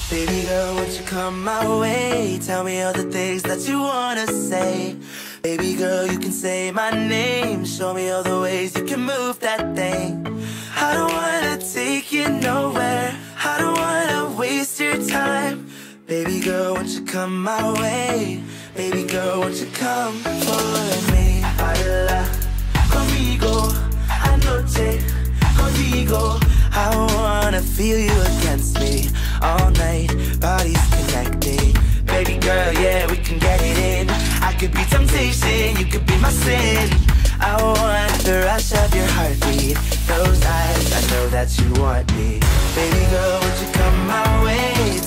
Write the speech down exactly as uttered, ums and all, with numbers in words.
Baby girl, won't you come my way? Tell me all the things that you wanna say. Baby girl, you can say my name. Show me all the ways you can move that thing. I don't wanna take you nowhere. I don't wanna waste your time. Baby girl, won't you come my way? Baby girl, won't you come for me? Baila conmigo, anoche contigo. I wanna feel you against me all night, bodies connected. Baby girl, yeah, we can get it in. I could be temptation, you could be my sin. I want the rush of your heartbeat. Those eyes, I know that you want me. Baby girl, won't you come my way?